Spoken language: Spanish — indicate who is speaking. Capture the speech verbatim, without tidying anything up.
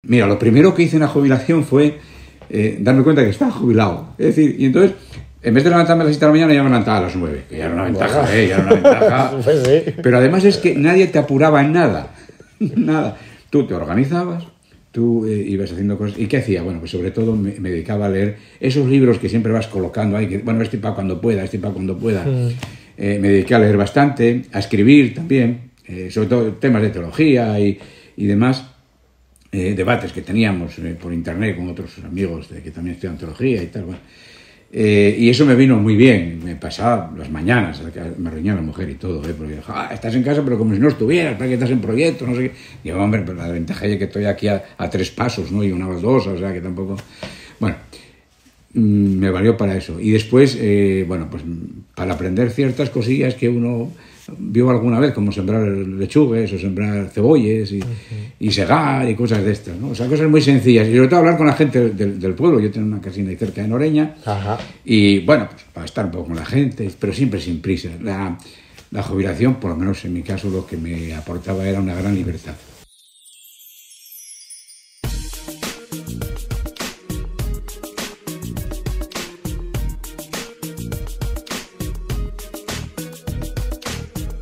Speaker 1: Mira, lo primero que hice en la jubilación fue eh, darme cuenta que estaba jubilado. Es decir, y entonces, en vez de levantarme a las siete de la mañana, ya me levantaba a las nueve, que ya era una ventaja, bueno. ¿eh? Ya era una ventaja. Pues sí. Pero además es que nadie te apuraba en nada. Nada. Tú te organizabas, tú eh, ibas haciendo cosas. ¿Y qué hacía? Bueno, pues sobre todo me, me dedicaba a leer esos libros que siempre vas colocando ahí, que bueno, este para cuando pueda, este para cuando pueda. Mm. Eh, me dediqué a leer bastante, a escribir también, eh, sobre todo temas de teología y, y demás. Eh, debates que teníamos eh, por internet con otros amigos de que también estudian teología y tal, bueno. Eh, y eso me vino muy bien, me pasaba las mañanas, me reñía la mujer y todo, ¿eh? Porque ah, estás en casa pero como si no estuvieras, para que estás en proyectos, no sé qué. Y yo, hombre, pero la ventaja es que estoy aquí a, a tres pasos, ¿no? Y una baldosa, o sea que tampoco... Bueno, mmm, me valió para eso. Y después, eh, bueno, pues para aprender ciertas cosillas que uno vio alguna vez, como sembrar lechugues o sembrar cebolles y, uh-huh. y segar y cosas de estas, ¿no? O sea, cosas muy sencillas. Y sobre todo hablar con la gente del, del pueblo. Yo tengo una casina ahí cerca de Noreña. Ajá. Y bueno, pues para estar un poco con la gente, pero siempre sin prisa. La, la jubilación, por lo menos en mi caso, lo que me aportaba era una gran libertad.